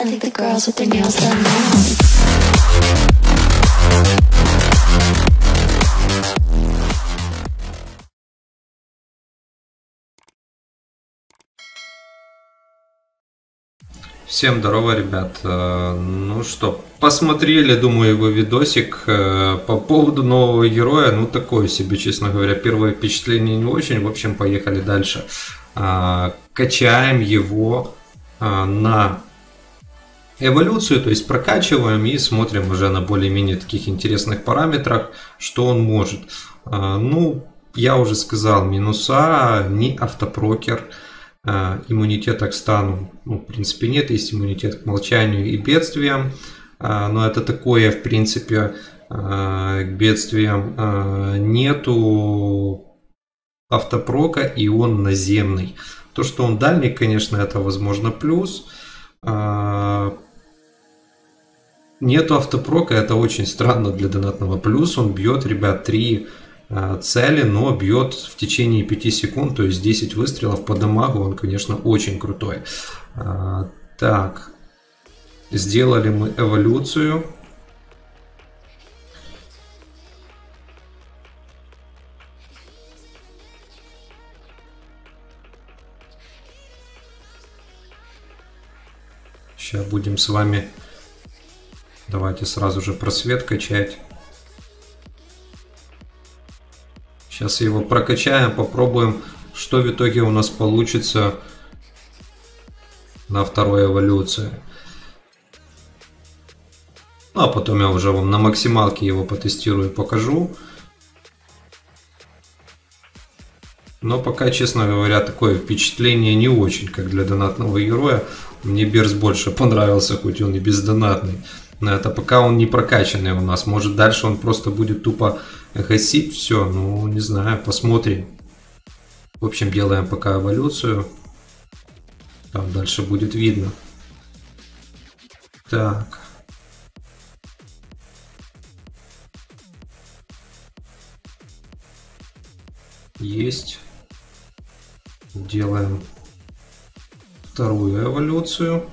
I think the girls with their nails done now. Всем здорово, ребят. Ну что, посмотрели, думаю, его видосик по поводу нового героя. Ну, такое себе, честно говоря, первое впечатление не очень. В общем, поехали дальше. Качаем его на эволюцию, то есть прокачиваем и смотрим уже на более-менее таких интересных параметрах, что он может. Ну, я уже сказал, минуса, не автопрокер. Иммунитета к стану, ну, в принципе, нет, есть иммунитет к молчанию и бедствиям, но это такое, в принципе, к бедствиям нету автопрока, и он наземный. То, что он дальний, конечно, это возможно плюс. Нету автопрока, это очень странно для донатного. Плюс он бьет, ребят, 3 цели, но бьет в течение 5 секунд, то есть 10 выстрелов по дамагу, он, конечно, очень крутой. Так, сделали мы эволюцию. Сейчас будем с вами, давайте сразу же просвет качать. Сейчас его прокачаем, попробуем, что в итоге у нас получится на второй эволюции. Ну, а потом я уже вам на максималке его потестирую и покажу. Но пока, честно говоря, такое впечатление не очень, как для донатного героя. Мне Берс больше понравился, хоть он и бездонатный. Но это пока он не прокачанный у нас. Может, дальше он просто будет тупо гасить все. Ну, не знаю, посмотрим. В общем, делаем пока эволюцию. Там дальше будет видно. Так. Есть. Делаем вторую эволюцию.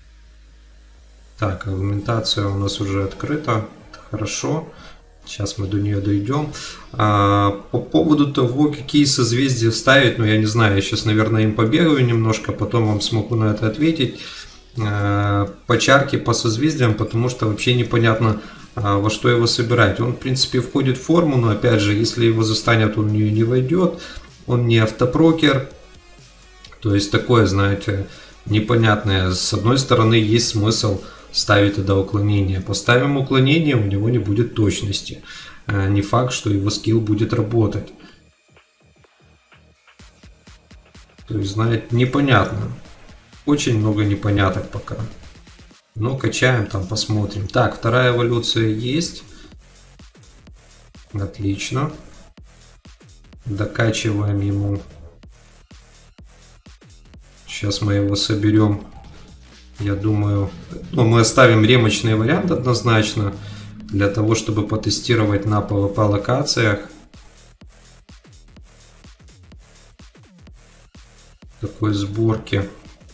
Так, аргументация у нас уже открыта. Хорошо. Сейчас мы до нее дойдем. По поводу того, какие созвездия ставить, ну, я не знаю, я сейчас, наверное, им побегаю немножко, потом вам смогу на это ответить. По чарке, по созвездиям, потому что вообще непонятно, во что его собирать. Он, в принципе, входит в форму, но, опять же, если его застанет, он в нее не войдет. Он не автопрокер. То есть, такое, знаете, непонятное. С одной стороны, есть смысл ставить тогда уклонение. Поставим уклонение, у него не будет точности. Не факт, что его скилл будет работать. То есть, знаете, непонятно. Очень много непоняток пока. Но качаем, там посмотрим. Так, вторая эволюция есть. Отлично. Докачиваем ему. Сейчас мы его соберем. Я думаю, ну, мы оставим ремочный вариант однозначно, для того, чтобы потестировать на PvP локациях. Такой сборки.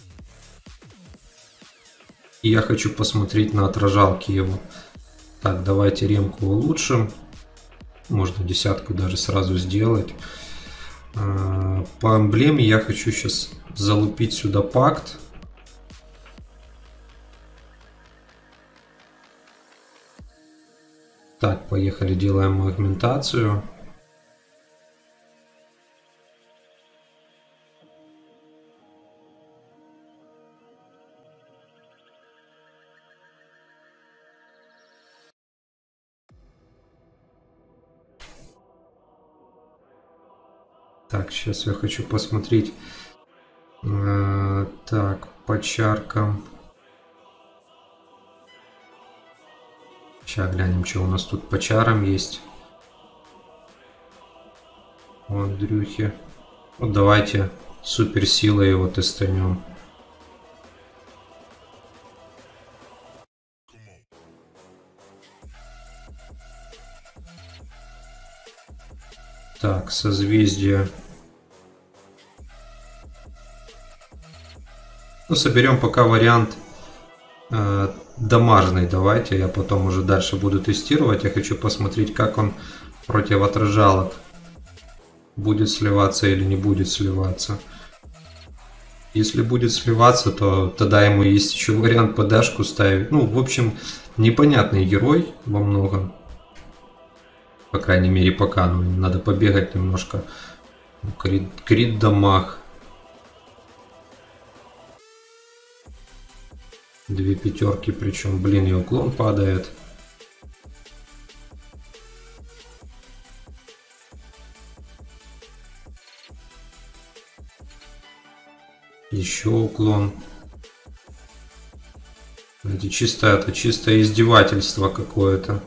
И я хочу посмотреть на отражалки его. Так, давайте ремку улучшим. Можно десятку даже сразу сделать. По эмблеме я хочу сейчас залупить сюда пакт. Так, поехали, делаем агментацию. Так, сейчас я хочу посмотреть. Так, по чаркам. Сейчас глянем, что у нас тут по чарам есть. У Андрюхи. Вот давайте суперсилой его тестанем. Так, созвездие. Ну, соберем пока вариант дамажный. Давайте я потом уже дальше буду тестировать. Я хочу посмотреть, как он против отражалок. Будет сливаться или не будет сливаться. Если будет сливаться, то тогда ему есть еще вариант подашку ставить. Ну, в общем, непонятный герой во многом. По крайней мере, пока. Ну, надо побегать немножко. Крит дамаг. 2 пятерки, причем, блин, и уклон падает. Еще уклон. Это чисто издевательство какое-то.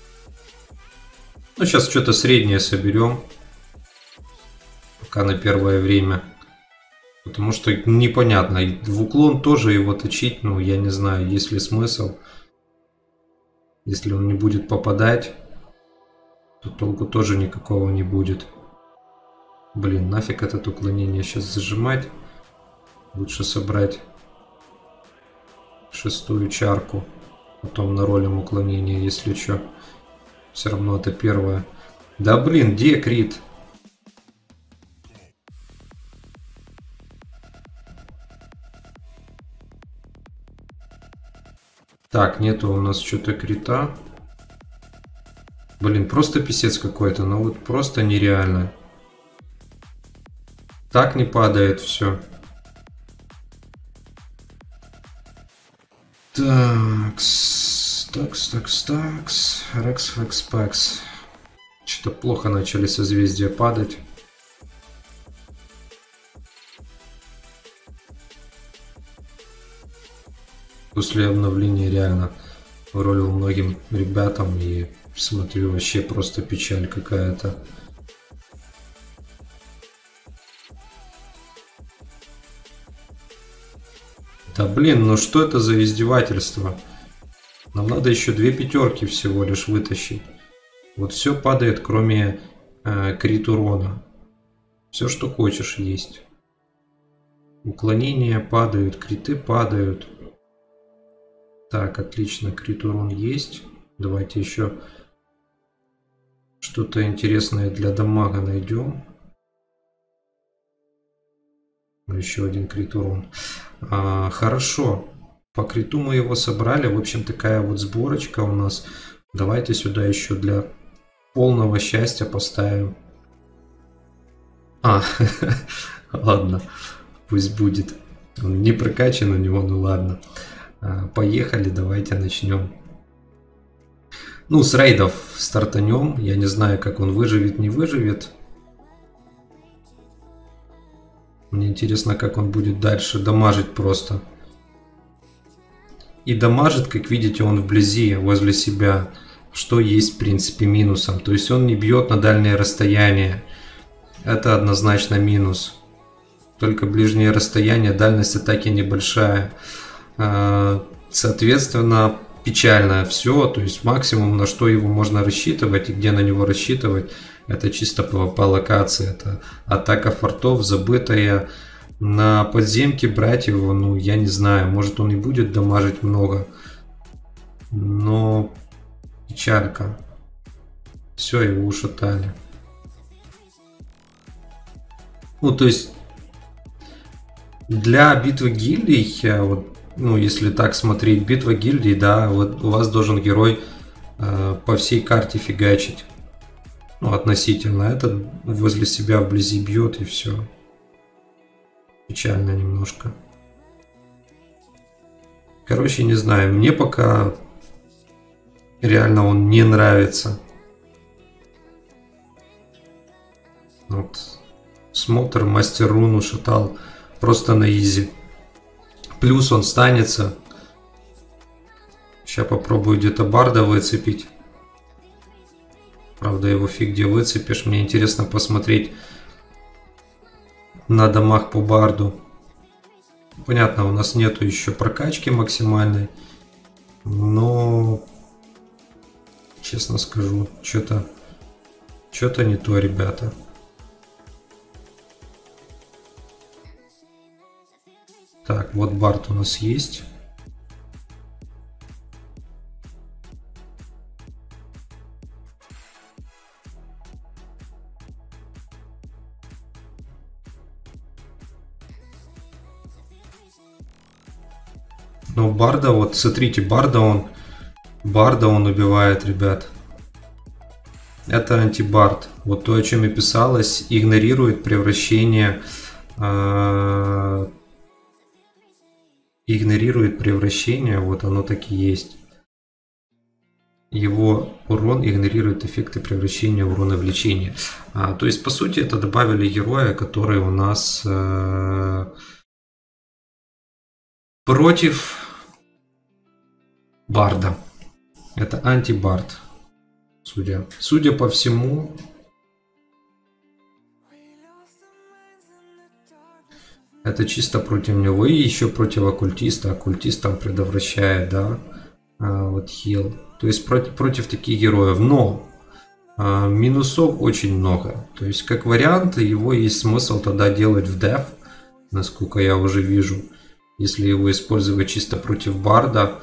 Ну, сейчас что-то среднее соберем. Пока на первое время. Потому что непонятно. И в уклон тоже его точить, ну, я не знаю, есть ли смысл. Если он не будет попадать, то толку тоже никакого не будет. Блин, нафиг это уклонение сейчас зажимать. Лучше собрать 6-ю чарку. Потом на ролем уклонения, если что. Все равно это первое. Да блин, где крит? Так, нету у нас что-то крита. Блин, просто писец какой-то. Ну вот просто нереально. Так не падает все. Такс. Рекс, фекс, пекс. Что-то плохо начали созвездия падать. После обновления реально ролил многим ребятам и смотрю, вообще просто печаль какая-то. Да блин, ну что это за издевательство? Нам надо еще 2 пятерки всего лишь вытащить. Вот все падает, кроме крит урона. Все, что хочешь, есть. Уклонения падают, криты падают. Так, отлично, крит урон есть. Давайте еще что-то интересное для дамага найдем. Еще один крит урон. Хорошо. По криту мы его собрали. В общем, такая вот сборочка у нас. Давайте сюда еще для полного счастья поставим. Ладно. Пусть будет. Он не прокачан у него, ну ладно. Поехали, давайте начнем. Ну, с рейдов стартанем. Я не знаю, как он выживет, не выживет. Мне интересно, как он будет дальше дамажить просто. И дамажит, как видите, он вблизи, возле себя. Что есть, в принципе, минусом. То есть он не бьет на дальнее расстояние. Это однозначно минус. Только ближнее расстояние, дальность атаки небольшая. Соответственно, печально все. То есть максимум, на что его можно рассчитывать и где на него рассчитывать, это чисто по локации. Это атака фортов, забытая. На подземке брать его, ну, я не знаю. Может, он и будет дамажить много. Но печалька. Все, его ушатали. Ну, то есть, для битвы гильдий, вот, ну, если так смотреть, битва гильдий, да, вот у вас должен герой по всей карте фигачить. Ну, относительно. Этот возле себя вблизи бьет и все. Печально немножко. Короче, не знаю. Мне пока реально он не нравится. Вот. Смотр, мастер рун ушатал просто на изи. Плюс он станется. Сейчас попробую где-то барда выцепить. Правда, его фиг где выцепишь. Мне интересно посмотреть на дамаг по барду. Понятно, у нас нету еще прокачки максимальной. Но, честно скажу, что-то не то, ребята. Так, вот бард у нас есть. Но Барда, вот смотрите, Барда он убивает, ребят. Это антибард. Вот то, о чем и писалось, игнорирует превращение. Игнорирует превращение, вот оно так и есть. Его урон игнорирует эффекты превращения урона в лечение. То есть, по сути, это добавили героя, который у нас против барда. Это антибард. Судя по всему, это чисто против него. И еще против оккультиста. Оккультист там предотвращает, да, вот хил. То есть против таких героев. Но минусов очень много. То есть, как вариант, его есть смысл тогда делать в деф, насколько я уже вижу. Если его использовать чисто против барда.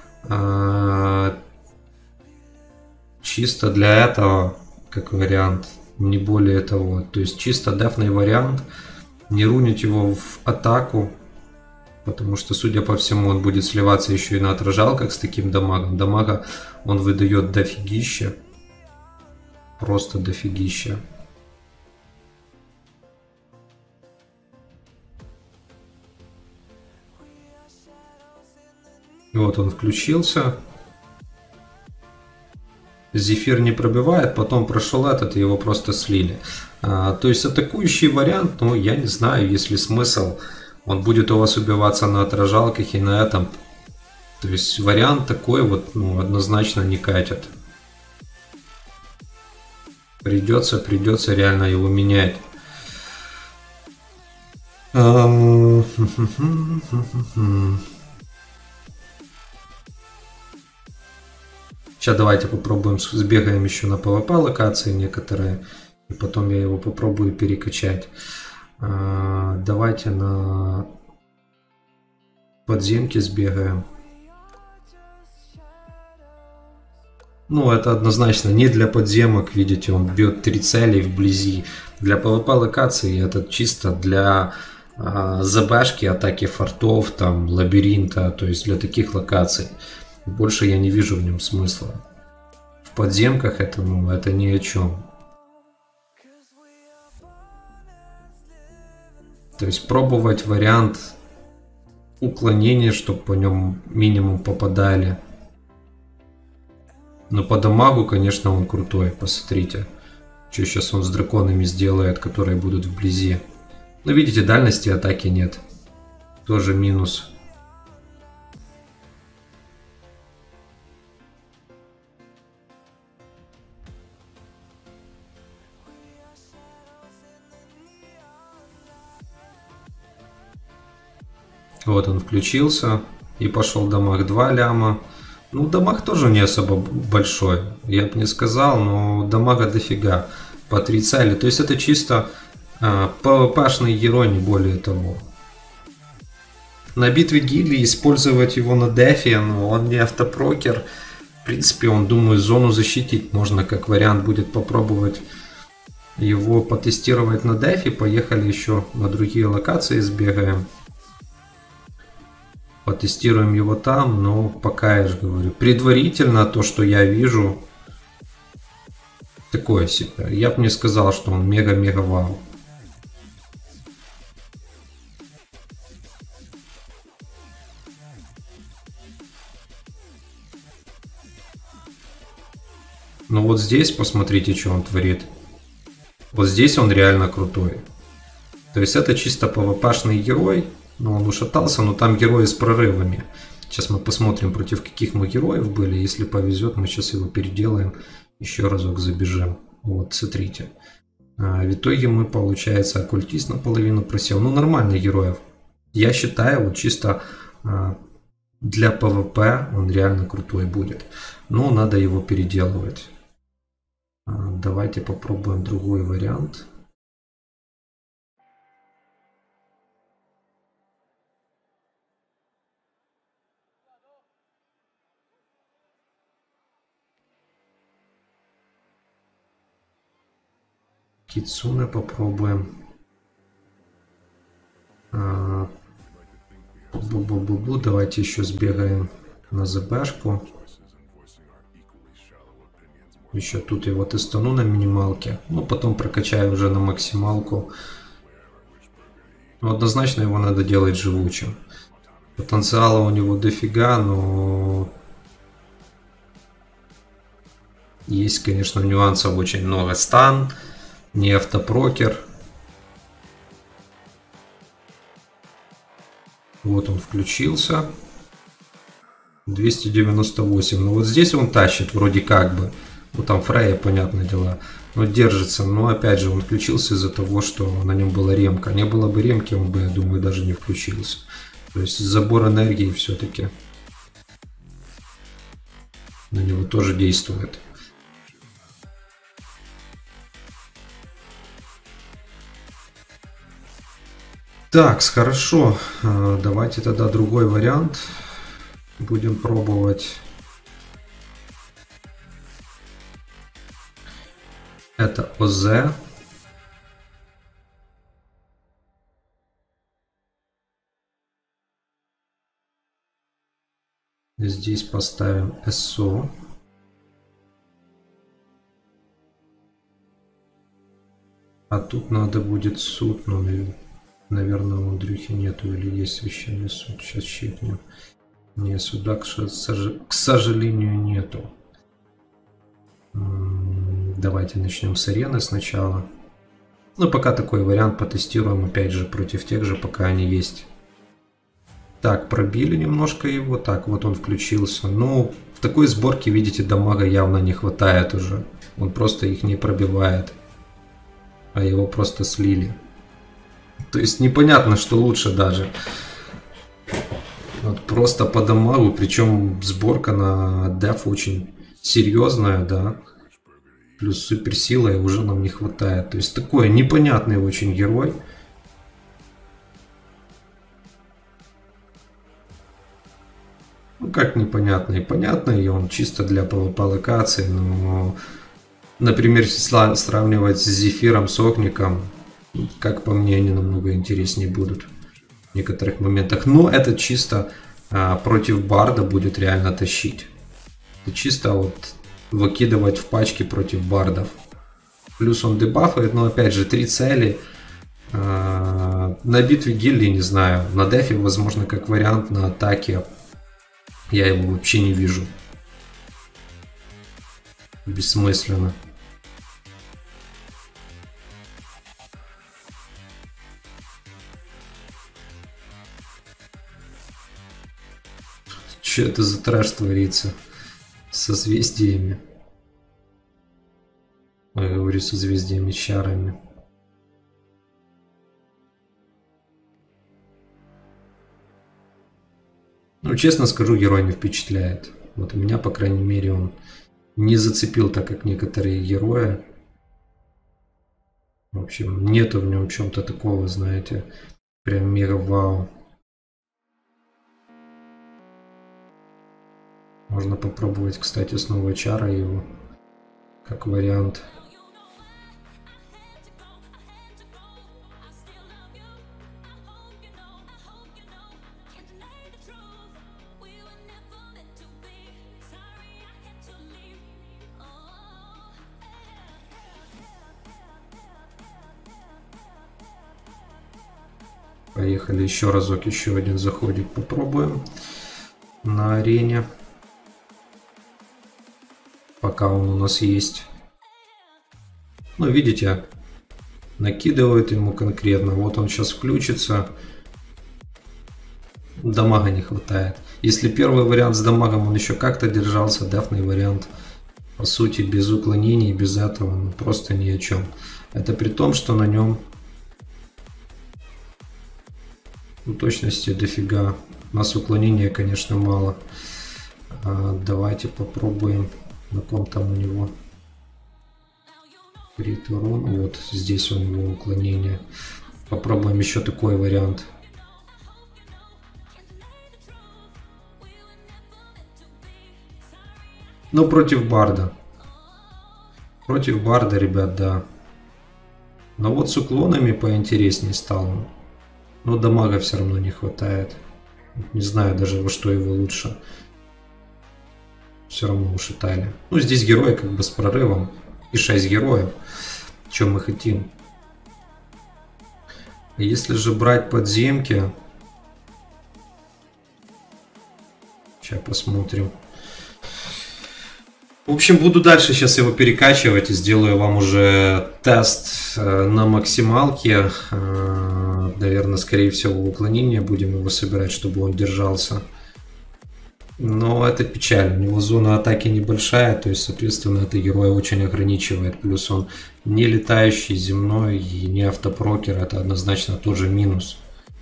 Чисто для этого, как вариант. Не более того. То есть, чисто дефный вариант. Не рунить его в атаку. Потому что, судя по всему, он будет сливаться еще и на отражалках с таким дамагом. Дамага он выдает дофигища. Просто дофигища. И вот он включился. Зефир не пробивает, потом прошел этот, и его просто слили. То есть атакующий вариант, ну я не знаю, есть ли смысл. Он будет у вас убиваться на отражалках и на этом. То есть вариант такой вот, ну, однозначно не катит. Придется реально его менять. Сейчас давайте попробуем, сбегаем еще на PvP локации некоторые. И потом я его попробую перекачать. Давайте на подземки сбегаем. Ну, это однозначно не для подземок, видите, он бьет 3 цели вблизи. Для PvP локации это чисто для ЗБшки, атаки фортов, там, лабиринта, то есть для таких локаций. Больше я не вижу в нем смысла. В подземках это, ну, это ни о чем. То есть пробовать вариант уклонения, чтобы по нем минимум попадали. Но по дамагу, конечно, он крутой. Посмотрите, что сейчас он с драконами сделает, которые будут вблизи. Но видите, дальности атаки нет. Тоже минус. Вот он включился. И пошел дамаг 2 ляма. Ну, дамаг тоже не особо большой. Я бы не сказал, но дамага дофига. По 3 цели. То есть это чисто PvP-шный герой, не более того. На битве гильдии использовать его на дефе, но он не автопрокер. В принципе, он, думаю, зону защитить можно, как вариант будет попробовать его потестировать на дефе. Поехали еще на другие локации сбегаем. Потестируем его там, но пока я же говорю, предварительно то, что я вижу, такое себе. Я бы не сказал, что он мега-мега вау. Но вот здесь посмотрите, что он творит. Вот здесь он реально крутой. То есть это чисто PvP-шный герой. Но он ушатался, но там герои с прорывами. Сейчас мы посмотрим, против каких мы героев были. Если повезет, мы сейчас его переделаем. Еще разок забежим. Вот, смотрите. В итоге мы, получается, оккультист наполовину просел. Ну, нормально героев. Я считаю, вот чисто для PvP он реально крутой будет. Но надо его переделывать. Давайте попробуем другой вариант. Кицуне попробуем. Бу-бу-бу-бу. Давайте еще сбегаем на ЗБшку. Еще тут его тестану на минималке. Ну, потом прокачаю уже на максималку. Ну, однозначно его надо делать живучим. Потенциала у него дофига, но... Есть, конечно, нюансов очень много. Стан, не автопрокер. Вот он включился. 298. Ну, вот здесь он тащит вроде как бы. Ну, там Фрея, понятное дело, но держится. Но, опять же, он включился из-за того, что на нем была ремка. Не было бы ремки, он бы, я думаю, даже не включился. То есть, забор энергии все-таки на него тоже действует. Так, хорошо. Давайте тогда другой вариант. Будем пробовать. Это ОЗ. Здесь поставим СО. А тут надо будет суд, но, наверное, у Андрюхи нету или есть священный суд. Сейчас чекнем. Не, суда, к сожалению, нету. Давайте начнем с арены сначала. Ну, пока такой вариант потестируем, опять же, против тех же, пока они есть. Так, пробили немножко его. Так, вот он включился. Ну, в такой сборке, видите, дамага явно не хватает уже. Он просто их не пробивает. А его просто слили. То есть непонятно, что лучше даже. Вот просто по дамагу. Причем сборка на деф очень серьезная, да. Плюс суперсила и уже нам не хватает. То есть такой непонятный очень герой. Ну как непонятный? Понятный, и он чисто для PvP локации. Но, например, если сравнивать с Зефиром, с Огником, как по мне, они намного интереснее будут в некоторых моментах. Но это чисто против Барда будет реально тащить. Это чисто вот выкидывать в пачки против бардов. Плюс он дебафает, но опять же 3 цели. На битве гильдии, не знаю. На дефе, возможно, как вариант на атаке. Я его вообще не вижу. Бессмысленно. Что это за трэш творится? Созвездиями. Я говорю, созвездиями, чарами. Ну, честно скажу, герой не впечатляет. Вот у меня, по крайней мере, он не зацепил так, как некоторые герои. В общем, нету в нем чем-то такого, знаете, прям мега вау. Можно попробовать, кстати, снова чара его, как вариант. Поехали еще разок, еще один заходик попробуем на арене. Пока он у нас есть. Ну, видите, накидывает ему конкретно. Вот он сейчас включится. Дамага не хватает. Если первый вариант с дамагом он еще как-то держался, дефный вариант, по сути, без уклонений, без этого, ну, просто ни о чем. Это при том, что на нем точности дофига. У нас уклонения, конечно, мало. Давайте попробуем. На ком там у него крит урон. Вот здесь у него уклонение. Попробуем еще такой вариант. Ну, против Барда. Против Барда, ребят, да. Но вот с уклонами поинтереснее стало. Но дамага все равно не хватает. Не знаю даже, во что его лучше. Все равно ушатали. Ну, здесь герои как бы с прорывом. И 6 героев. Чем мы хотим. Если же брать подземки... Сейчас посмотрим. В общем, буду дальше сейчас его перекачивать и сделаю вам уже тест на максималке. Наверное, скорее всего, в уклонение будем его собирать, чтобы он держался. Но это печально. У него зона атаки небольшая, то есть, соответственно, это герой очень ограничивает. Плюс он не летающий, земной и не автопрокер. Это однозначно тоже минус.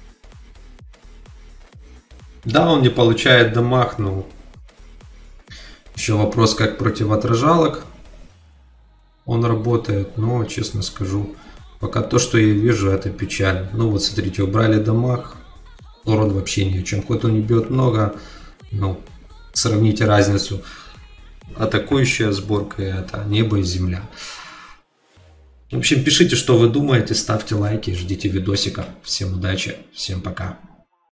Да, он не получает дамаг, но... Еще вопрос, как против отражалок он работает, но, честно скажу, пока то, что я вижу, это печаль. Ну вот, смотрите, убрали дамаг, урон вообще ни о чем. Хоть он не бьет много, ну, сравните разницу. Атакующая сборка — это небо и земля. В общем, пишите, что вы думаете, ставьте лайки, ждите видосика. Всем удачи, всем пока.